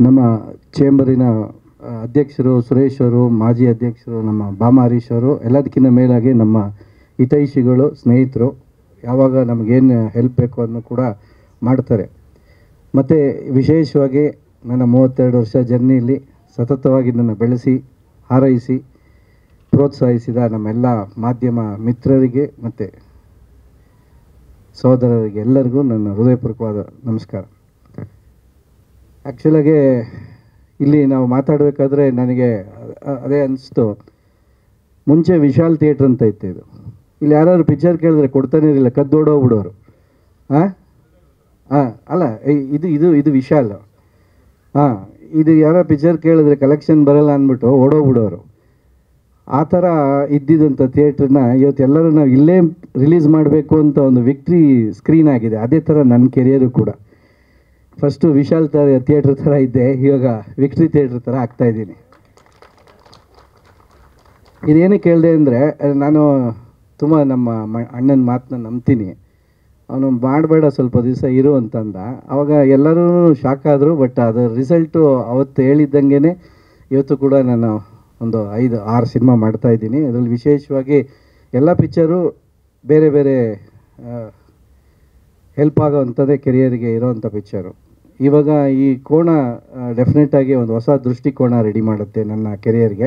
ನಮ್ಮ ಚೇಂಬರಿನ ಅಧ್ಯಕ್ಷರು ಸುರೇಶ್ ಅವರು, ಮಾಜಿ ಅಧ್ಯಕ್ಷರು ನಮ್ಮ ಬಾಮ ಹರೀಶ್ ಅವರು, ಎಲ್ಲದಕ್ಕಿಂತ ಮೇಲಾಗಿ ನಮ್ಮ ಹಿತೈಷಿಗಳು, ಸ್ನೇಹಿತರು, ಯಾವಾಗ ನಮಗೇನು ಹೆಲ್ಪ್ ಬೇಕು ಅದನ್ನು ಕೂಡ ಮಾಡ್ತಾರೆ. ಮತ್ತು ವಿಶೇಷವಾಗಿ ನನ್ನ 32 ವರ್ಷ ಜರ್ನಿಯಲ್ಲಿ ಸತತವಾಗಿ ನನ್ನ ಬೆಳೆಸಿ ಹಾರೈಸಿ ಪ್ರೋತ್ಸಾಹಿಸಿದ ನಮ್ಮೆಲ್ಲ ಮಾಧ್ಯಮ ಮಿತ್ರರಿಗೆ ಮತ್ತು ಸಹೋದರರಿಗೆ ಎಲ್ಲರಿಗೂ ನನ್ನ ಹೃದಯಪೂರ್ವಕವಾದ ನಮಸ್ಕಾರ. ಆ್ಯಕ್ಚುಲಾಗೆ ಇಲ್ಲಿ ನಾವು ಮಾತಾಡಬೇಕಾದ್ರೆ ನನಗೆ ಅದೇ ಅನಿಸ್ತು, ಮುಂಚೆ ವಿಶಾಲ್ ಥಿಯೇಟ್ರ್ ಅಂತ ಇತ್ತು. ಇಲ್ಲಿ ಯಾರಾದ್ರು ಪಿಕ್ಚರ್ ಕೇಳಿದ್ರೆ ಕೊಡ್ತಾನೆ ಇರಲಿಲ್ಲ, ಕದ್ದೋಡೋಗ್ಬಿಡೋರು. ಅಲ್ಲ, ಇದು ಇದು ಇದು ವಿಶಾಲ್. ಇದು ಯಾರೋ ಪಿಕ್ಚರ್ ಕೇಳಿದ್ರೆ ಕಲೆಕ್ಷನ್ ಬರಲ್ಲ ಅಂದ್ಬಿಟ್ಟು ಓಡೋಗ್ಬಿಡೋರು. ಆ ಥರ ಇದ್ದಿದ್ದಂಥ ಥಿಯೇಟ್ರನ್ನ ಇವತ್ತು ಎಲ್ಲರೂ ನಾವು ಇಲ್ಲೇ ರಿಲೀಸ್ ಮಾಡಬೇಕು ಅಂತ ಒಂದು ವಿಕ್ಟ್ರಿ ಸ್ಕ್ರೀನ್ ಆಗಿದೆ. ಅದೇ ಥರ ನನ್ನ ಕೆರಿಯರು ಕೂಡ ಫಸ್ಟು ವಿಶಾಲ್ ಥಿಯೇಟ್ರ್ ಥರ ಇದ್ದೆ, ಇವಾಗ ವಿಕ್ಟ್ರಿ ಥಿಯೇಟ್ರ್ ಥರ ಆಗ್ತಾಯಿದ್ದೀನಿ. ಇದೇನಕ್ಕೆ ಕೇಳಿದೆ ಅಂದರೆ, ನಾನು ತುಂಬ ನಮ್ಮ ಅಣ್ಣನ ಮಾತನ್ನ ನಂಬ್ತೀನಿ. ಅವನು ಮಾಡಬೇಡ, ಸ್ವಲ್ಪ ದಿವಸ ಇರು ಅಂತಂದ. ಆವಾಗ ಎಲ್ಲರೂ ಶಾಕ್ ಆದರು. ಬಟ್ ಅದರ ರಿಸಲ್ಟು ಅವತ್ತು ಹೇಳಿದ್ದಂಗೆ ಇವತ್ತು ಕೂಡ ನಾನು ಒಂದು 5-6 ಸಿನಿಮಾ ಮಾಡ್ತಾಯಿದ್ದೀನಿ. ಅದರಲ್ಲಿ ವಿಶೇಷವಾಗಿ ಎಲ್ಲ ಪಿಕ್ಚರು ಬೇರೆ ಬೇರೆ ಹೆಲ್ಪ್ ಆಗೋವಂಥದ್ದೇ ಕೆರಿಯರಿಗೆ ಇರೋವಂಥ ಪಿಕ್ಚರು. ಇವಾಗ ಈ ಕೋಣ ಡೆಫಿನೆಟಾಗಿ ಒಂದು ಹೊಸ ದೃಷ್ಟಿಕೋನ ರೆಡಿ ಮಾಡುತ್ತೆ ನನ್ನ ಕೆರಿಯರ್ಗೆ.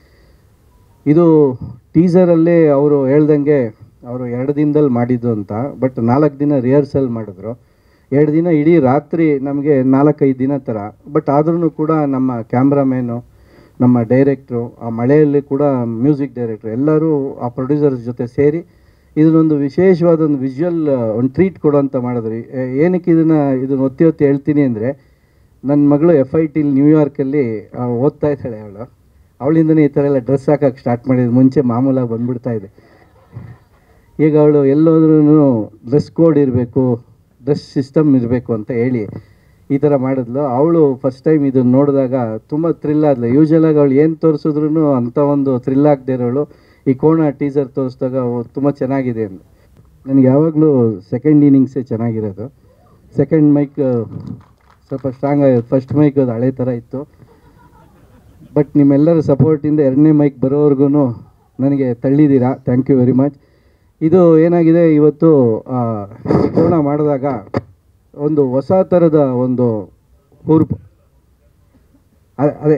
ಇದು ಟೀಸರಲ್ಲೇ ಅವರು ಹೇಳ್ದಂಗೆ ಅವರು 2 ದಿನದಲ್ಲಿ ಮಾಡಿದ್ದು ಅಂತ. ಬಟ್ 4 ದಿನ ರಿಹರ್ಸಲ್ ಮಾಡಿದ್ರು, 2 ದಿನ ಇಡೀ ರಾತ್ರಿ ನಮಗೆ 4-5 ದಿನ ಥರ. ಬಟ್ ಆದ್ರೂ ಕೂಡ ನಮ್ಮ ಕ್ಯಾಮ್ರಾಮ್ಯಾನು, ನಮ್ಮ ಡೈರೆಕ್ಟ್ರು, ಆ ಮಳೆಯಲ್ಲಿ ಕೂಡ ಮ್ಯೂಸಿಕ್ ಡೈರೆಕ್ಟ್ರು ಎಲ್ಲರೂ ಆ ಪ್ರೊಡ್ಯೂಸರ್ಸ್ ಜೊತೆ ಸೇರಿ ಇದನ್ನೊಂದು ವಿಶೇಷವಾದ ಒಂದು ವಿಜುವಲ್ ಒಂದು ಟ್ರೀಟ್ ಕೊಡೋಂಥ ಮಾಡಿದ್ರಿ. ಏನಕ್ಕೆ ಇದನ್ನು ಒತ್ತಿ ಹೇಳ್ತೀನಿ ಅಂದರೆ, ನನ್ನ ಮಗಳು FIT ನ್ಯೂಯಾರ್ಕಲ್ಲಿ ಓದ್ತಾ ಇದ್ದಾಳೆ. ಅವಳಿಂದನೇ ಈ ಥರ ಎಲ್ಲ ಡ್ರೆಸ್ ಹಾಕೋಕ್ಕೆ ಸ್ಟಾರ್ಟ್ ಮಾಡಿದ್ದು. ಮುಂಚೆ ಮಾಮೂಲಾಗಿ ಬಂದುಬಿಡ್ತಾ ಇದೆ. ಈಗ ಅವಳು ಎಲ್ಲೋದ್ರೂ ಡ್ರೆಸ್ ಕೋಡ್ ಇರಬೇಕು, ಡ್ರೆಸ್ ಸಿಸ್ಟಮ್ ಇರಬೇಕು ಅಂತ ಹೇಳಿ ಈ ಥರ ಮಾಡಿದ್ಲು. ಅವಳು ಫಸ್ಟ್ ಟೈಮ್ ಇದನ್ನು ನೋಡಿದಾಗ ತುಂಬ ಥ್ರಿಲ್ ಆದ್ಲು. ಯೂಶ್ವಲಾಗಿ ಅವಳು ಏನು ತೋರಿಸಿದ್ರು ಅಂಥ ಒಂದು ಥ್ರಿಲ್ ಆಗದೆ ಇರೋಳು ಈ ಕೋಣ ಟೀಸರ್ ತೋರಿಸಿದಾಗ ತುಂಬ ಚೆನ್ನಾಗಿದೆ ಅಂದು. ನನಗೆ ಯಾವಾಗಲೂ ಸೆಕೆಂಡ್ ಇನ್ನಿಂಗ್ಸೇ ಚೆನ್ನಾಗಿರೋದು. ಸೆಕೆಂಡ್ ಮೈಕ್ ಸ್ವಲ್ಪ ಸ್ಟ್ರಾಂಗ್ ಆಗಿರೋದು, ಫಸ್ಟ್ ಮೈಕ್ ಅದು ಹಳೆ ಥರ ಇತ್ತು. ಬಟ್ ನಿಮ್ಮೆಲ್ಲರ ಸಪೋರ್ಟಿಂದ 2ನೇ ಮೈಕ್ ಬರೋವರೆಗೂ ನನಗೆ ತಳ್ಳಿದ್ದೀರಾ. Thank you very much. ಇದು ಏನಾಗಿದೆ, ಇವತ್ತು ಕೋಣ ಮಾಡಿದಾಗ ಒಂದು ಹೊಸ ಥರದ ಒಂದು ಹುರುಪು. ಅದೇ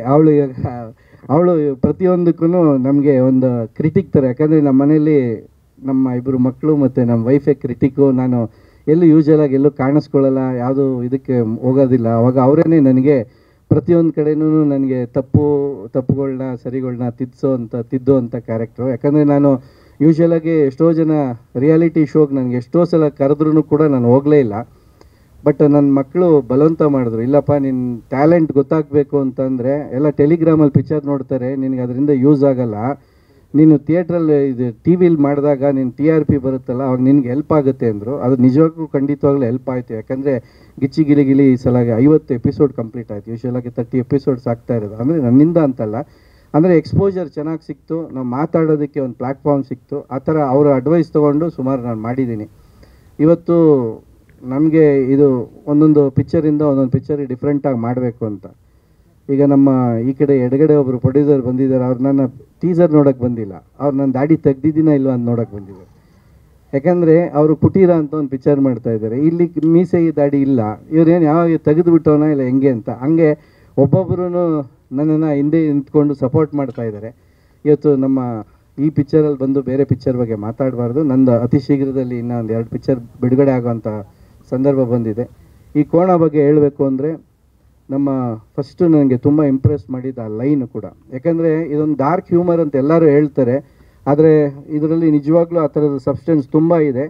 ಅವಳು ಪ್ರತಿಯೊಂದಕ್ಕೂ ನಮಗೆ ಒಂದು ಕ್ರಿಟಿಕ್ ಥರ. ಯಾಕಂದರೆ ನಮ್ಮ ಮನೇಲಿ ನಮ್ಮ 2 ಮಕ್ಕಳು ಮತ್ತು ನಮ್ಮ ವೈಫೇ ಕ್ರಿಟಿಕ್ಕು. ನಾನು ಯೂಶ್ವಲಾಗಿ ಎಲ್ಲೂ ಕಾಣಿಸ್ಕೊಳ್ಳಲ್ಲ, ಯಾವುದು ಇದಕ್ಕೆ ಹೋಗೋದಿಲ್ಲ. ಅವಾಗ ಅವರೇ ನನಗೆ ಪ್ರತಿಯೊಂದು ಕಡೆಯೂ ನನಗೆ ತಪ್ಪುಗಳನ್ನ ಸರಿಗಳನ್ನ ತಿದ್ದೋ ಅಂಥ ಕ್ಯಾರೆಕ್ಟ್ರು. ಯಾಕಂದರೆ ನಾನು ಯೂಶ್ವಲಾಗಿ ಎಷ್ಟೋ ಜನ ರಿಯಾಲಿಟಿ ಶೋಗೆ ನನಗೆ ಎಷ್ಟೋ ಸಲ ಕರೆದ್ರೂ ಕೂಡ ನಾನು ಹೋಗಲೇ ಇಲ್ಲ. ಬಟ್ ನನ್ನ ಮಕ್ಕಳು ಬಲವಂತ ಮಾಡಿದ್ರು, ಇಲ್ಲಪ್ಪ ನಿನ್ನ ಟ್ಯಾಲೆಂಟ್ ಗೊತ್ತಾಗಬೇಕು ಅಂತಂದರೆ ಎಲ್ಲ ಟೆಲಿಗ್ರಾಮಲ್ಲಿ ಪಿಕ್ಚರ್ ನೋಡ್ತಾರೆ, ನಿನಗೆ ಅದರಿಂದ ಯೂಸ್ ಆಗೋಲ್ಲ. ನೀನು ಥಿಯೇಟ್ರಲ್ಲಿ ಇದು TV ಮಾಡಿದಾಗ ನಿನ್ನ TRP ಬರುತ್ತಲ್ಲ, ಅವಾಗ ನಿನಗೆ ಹೆಲ್ಪ್ ಆಗುತ್ತೆ ಅಂದರು. ಅದು ನಿಜವಾಗ್ಲೂ ಖಂಡಿತವಾಗ್ಲೂ ಹೆಲ್ಪ್ ಆಯಿತು. ಯಾಕಂದರೆ ಗಿಚ್ಚಿ ಗಿಲಿ ಈ ಸಲ 50 ಎಪಿಸೋಡ್ ಕಂಪ್ಲೀಟ್ ಆಯಿತು. ಯೂಶ್ವಲಾಗಿ 30 ಎಪಿಸೋಡ್ಸ್ ಆಗ್ತಾ ಇರೋದು. ಅಂದರೆ ನನ್ನಿಂದ ಅಂತಲ್ಲ, ಅಂದರೆ ಎಕ್ಸ್ಪೋಜರ್ ಚೆನ್ನಾಗಿ ಸಿಕ್ತು, ನಾವು ಮಾತಾಡೋದಕ್ಕೆ ಒಂದು ಪ್ಲ್ಯಾಟ್ಫಾರ್ಮ್ ಸಿಕ್ತು. ಆ ಥರ ಅವರ ಅಡ್ವೈಸ್ ತೊಗೊಂಡು ಸುಮಾರು ನಾನು ಮಾಡಿದ್ದೀನಿ. ಇವತ್ತು ನಮಗೆ ಇದು ಒಂದೊಂದು ಪಿಕ್ಚರಿಂದ ಒಂದೊಂದು ಪಿಕ್ಚರಿಗೆ ಡಿಫ್ರೆಂಟಾಗಿ ಮಾಡಬೇಕು ಅಂತ. ಈಗ ನಮ್ಮ ಈ ಕಡೆ ಎಡಗಡೆ ಒಬ್ಬರು ಪ್ರೊಡ್ಯೂಸರ್ ಬಂದಿದ್ದಾರೆ. ಅವ್ರು ನನ್ನ ಟೀಸರ್ ನೋಡೋಕ್ಕೆ ಬಂದಿಲ್ಲ, ಅವ್ರು ನನ್ನ ದಾಡಿ ತೆಗ್ದಿದ್ದೀನ ಇಲ್ವ ಅಂತ ನೋಡೋಕ್ಕೆ ಬಂದಿದ್ದಾರೆ. ಯಾಕಂದರೆ ಅವರು ಕುಟೀರ ಅಂತ ಒಂದು ಪಿಕ್ಚರ್ ಮಾಡ್ತಾಯಿದ್ದಾರೆ. ಇಲ್ಲಿ ಮೀಸೆ ಈ ದಾಡಿ ಇಲ್ಲ, ಇವ್ರೇನು ಯಾವಾಗ ತೆಗೆದುಬಿಟ್ಟವನ ಇಲ್ಲ ಹೆಂಗೆ ಅಂತ. ಹಂಗೆ ಒಬ್ಬೊಬ್ಬರೂ ನನ್ನನ್ನು ಹಿಂದೆ ನಿಂತ್ಕೊಂಡು ಸಪೋರ್ಟ್ ಮಾಡ್ತಾಯಿದ್ದಾರೆ. ಇವತ್ತು ನಮ್ಮ ಈ ಪಿಕ್ಚರಲ್ಲಿ ಬಂದು ಬೇರೆ ಪಿಕ್ಚರ್ ಬಗ್ಗೆ ಮಾತಾಡಬಾರ್ದು. ನಂದು ಅತಿ ಶೀಘ್ರದಲ್ಲಿ ಇನ್ನೂ ಒಂದು 2 ಪಿಕ್ಚರ್ ಬಿಡುಗಡೆ ಆಗೋವಂಥ ಸಂದರ್ಭ ಬಂದಿದೆ. ಈ ಕೋಣ ಬಗ್ಗೆ ಹೇಳಬೇಕು ಅಂದರೆ, ನಮ್ಮ ಫಸ್ಟು ನನಗೆ ತುಂಬ ಇಂಪ್ರೆಸ್ ಮಾಡಿದ್ದು ಆ ಲೈನು ಕೂಡ. ಯಾಕಂದರೆ ಇದೊಂದು ಡಾರ್ಕ್ ಹ್ಯೂಮರ್ ಅಂತ ಎಲ್ಲರೂ ಹೇಳ್ತಾರೆ, ಆದರೆ ಇದರಲ್ಲಿ ನಿಜವಾಗ್ಲೂ ಆ ಥರದ ಸಬ್ಸ್ಟೆನ್ಸ್ ತುಂಬ ಇದೆ.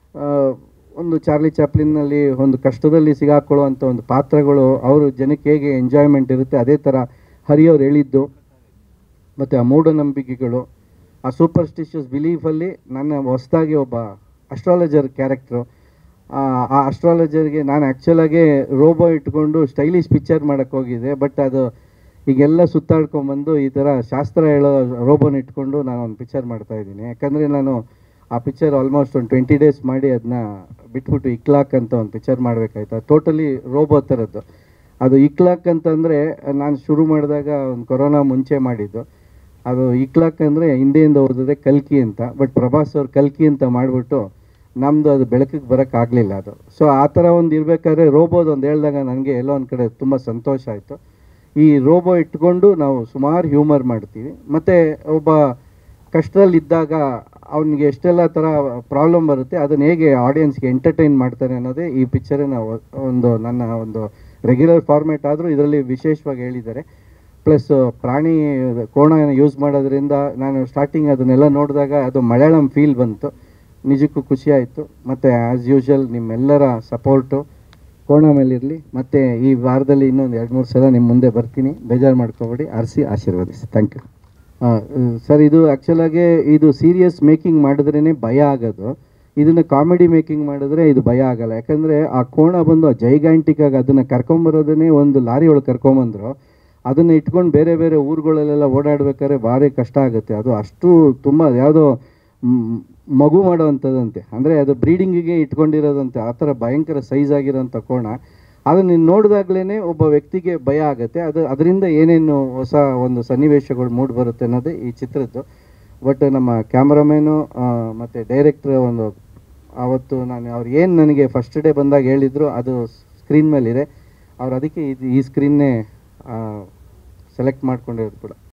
ಒಂದು ಚಾರ್ಲಿ ಚಾಪ್ಲಿನ್ನಲ್ಲಿ ಒಂದು ಕಷ್ಟದಲ್ಲಿ ಸಿಗಾಕೊಳ್ಳುವಂಥ ಒಂದು ಪಾತ್ರಗಳು, ಅವರು ಜನಕ್ಕೆ ಹೇಗೆ ಎಂಜಾಯ್ಮೆಂಟ್ ಇರುತ್ತೆ ಅದೇ ಥರ ಹರಿಯವ್ರು ಹೇಳಿದ್ದು. ಮತ್ತು ಆ ಮೂಢನಂಬಿಕೆಗಳು, ಆ ಸೂಪರ್ಸ್ಟಿಷಿಯಸ್ ಬಿಲೀಫಲ್ಲಿ ನನ್ನ ಹೊಸದಾಗಿ ಒಬ್ಬ ಅಸ್ಟ್ರಾಲಜರ್ ಕ್ಯಾರೆಕ್ಟ್ರು. ಆ ಅಸ್ಟ್ರಾಲಜರ್ಗೆ ನಾನು ಆ್ಯಕ್ಚುಲಾಗಿ ರೋಬೋ ಇಟ್ಕೊಂಡು ಸ್ಟೈಲಿಶ್ ಪಿಕ್ಚರ್ ಮಾಡೋಕ್ಕೆ ಹೋಗಿದ್ದೆ. ಬಟ್ ಅದು ಈಗೆಲ್ಲ ಸುತ್ತಾಡ್ಕೊಂಬಂದು ಈ ಥರ ಶಾಸ್ತ್ರ ಹೇಳೋ ರೋಬೋನ ಇಟ್ಕೊಂಡು ನಾನು ಒಂದು ಪಿಕ್ಚರ್ ಮಾಡ್ತಾಯಿದ್ದೀನಿ. ಯಾಕಂದರೆ ನಾನು ಆ ಪಿಕ್ಚರ್ ಆಲ್ಮೋಸ್ಟ್ ಒಂದು 20 ಡೇಸ್ ಮಾಡಿ ಅದನ್ನ ಬಿಟ್ಬಿಟ್ಟು ಇಕ್ಲಾಕ್ ಅಂತ ಒಂದು ಪಿಕ್ಚರ್ ಮಾಡಬೇಕಾಯ್ತು. ಟೋಟಲಿ ರೋಬೋ ಥರದ್ದು. ಅದು ಇಕ್ಲಾಕ್ ಅಂತಂದರೆ ನಾನು ಶುರು ಮಾಡಿದಾಗ ಒಂದು ಕೊರೋನಾ ಮುಂಚೆ ಮಾಡಿದ್ದು. ಅದು ಇಕ್ಲಾಕ್ ಅಂದರೆ ಹಿಂದೆಯಿಂದ ಓದಿದ್ರೆ ಕಲ್ಕಿ ಅಂತ, ಬಟ್ ಪ್ರಭಾಸ್ ಅವ್ರು ಕಲ್ಕಿ ಅಂತ ಮಾಡಿಬಿಟ್ಟು ನಮ್ಮದು ಅದು ಬೆಳಕಿಗೆ ಬರೋಕ್ಕಾಗಲಿಲ್ಲ ಅದು. ಸೊ ಆ ಥರ ಒಂದು ಇರಬೇಕಾದ್ರೆ ರೋಬೋದು ಒಂದು ಹೇಳಿದಾಗ ನನಗೆ ಎಲ್ಲೋ ಒಂದು ಕಡೆ ತುಂಬ ಸಂತೋಷ ಆಯಿತು. ಈ ರೋಬೋ ಇಟ್ಕೊಂಡು ನಾವು ಸುಮಾರು ಹ್ಯೂಮರ್ ಮಾಡ್ತೀವಿ. ಮತ್ತು ಒಬ್ಬ ಕಷ್ಟದಲ್ಲಿದ್ದಾಗ ಅವನಿಗೆ ಎಷ್ಟೆಲ್ಲ ಥರ ಪ್ರಾಬ್ಲಮ್ ಬರುತ್ತೆ, ಅದನ್ನು ಹೇಗೆ ಆಡಿಯನ್ಸ್ಗೆ ಎಂಟರ್ಟೈನ್ ಮಾಡ್ತಾರೆ ಅನ್ನೋದೇ ಈ ಪಿಕ್ಚರಿನ ಒಂದು ನನ್ನ ಒಂದು ರೆಗ್ಯುಲರ್ ಫಾರ್ಮ್ಯಾಟ್. ಆದರೂ ಇದರಲ್ಲಿ ವಿಶೇಷವಾಗಿ ಹೇಳಿದ್ದಾರೆ. ಪ್ಲಸ್ ಪ್ರಾಣಿ ಕೋಣನ ಯೂಸ್ ಮಾಡೋದ್ರಿಂದ ನಾನು ಸ್ಟಾರ್ಟಿಂಗ್ ಅದನ್ನೆಲ್ಲ ನೋಡಿದಾಗ ಅದು ಮಲಯಾಳಂ ಫೀಲ್ ಬಂತು. ನಿಜಕ್ಕೂ ಖುಷಿ ಆಯಿತು. ಮತ್ತು ಆ್ಯಸ್ ಯೂಶ್ವಲ್ ನಿಮ್ಮೆಲ್ಲರ ಸಪೋರ್ಟು ಕೋಣ ಮೇಲಿರಲಿ. ಮತ್ತು ಈ ವಾರದಲ್ಲಿ ಇನ್ನೊಂದು 2-3 ಸಲ ನಿಮ್ಮ ಮುಂದೆ ಬರ್ತೀನಿ, ಬೇಜಾರು ಮಾಡ್ಕೊಬೇಡಿ, ಆಶೀರ್ವದಿಸಿ. Thank you. ಸರ್, ಇದು ಆ್ಯಕ್ಚುಲಾಗಿ ಇದು ಸೀರಿಯಸ್ ಮೇಕಿಂಗ್ ಮಾಡಿದ್ರೇ ಭಯ ಆಗೋದು. ಇದನ್ನು ಕಾಮಿಡಿ ಮೇಕಿಂಗ್ ಮಾಡಿದ್ರೆ ಇದು ಭಯ ಆಗಲ್ಲ. ಯಾಕಂದರೆ ಆ ಕೋಣ ಬಂದು ಜೈಗ್ಯಾಂಟಿಕ್ ಆಗಿ ಅದನ್ನು ಕರ್ಕೊಂಬರೋದನ್ನೇ ಒಂದು ಲಾರಿ ಒಳಗೆ ಕರ್ಕೊಂಬಂದರು. ಅದನ್ನು ಇಟ್ಕೊಂಡು ಬೇರೆ ಬೇರೆ ಊರುಗಳಲ್ಲೆಲ್ಲ ಓಡಾಡಬೇಕಾದ್ರೆ ಭಾರಿ ಕಷ್ಟ ಆಗುತ್ತೆ. ಅದು ಅಷ್ಟು ತುಂಬ ಯಾವುದೋ ಮಗು ಮಾಡೋವಂಥದ್ದಂತೆ, ಅಂದರೆ ಅದು ಬ್ರೀಡಿಂಗಿಗೆ ಇಟ್ಕೊಂಡಿರೋದಂತೆ. ಆ ಥರ ಭಯಂಕರ ಸೈಜ್ ಆಗಿರೋಂಥ ಕೋಣ. ಅದನ್ನು ನೀನು ನೋಡಿದಾಗಲೇ ಒಬ್ಬ ವ್ಯಕ್ತಿಗೆ ಭಯ ಆಗುತ್ತೆ. ಅದರಿಂದ ಏನೇನು ಹೊಸ ಒಂದು ಸನ್ನಿವೇಶಗಳು ಮೂಡಿ ಬರುತ್ತೆ ಅನ್ನೋದೇ ಈ ಚಿತ್ರದ್ದು. ಬಟ್ ನಮ್ಮ ಕ್ಯಾಮ್ರಾಮೇನು ಮತ್ತು ಡೈರೆಕ್ಟ್ರ್ ಆವತ್ತು ಅವ್ರು ಏನು ನನಗೆ ಫಸ್ಟ್ ಡೇ ಬಂದಾಗ ಹೇಳಿದರು ಅದು ಸ್ಕ್ರೀನ್ ಮೇಲಿದೆ. ಅವ್ರು ಅದಕ್ಕೆ ಈ ಸ್ಕ್ರೀನ್ನೇ ಸೆಲೆಕ್ಟ್ ಮಾಡ್ಕೊಂಡಿರೋದು ಕೂಡ.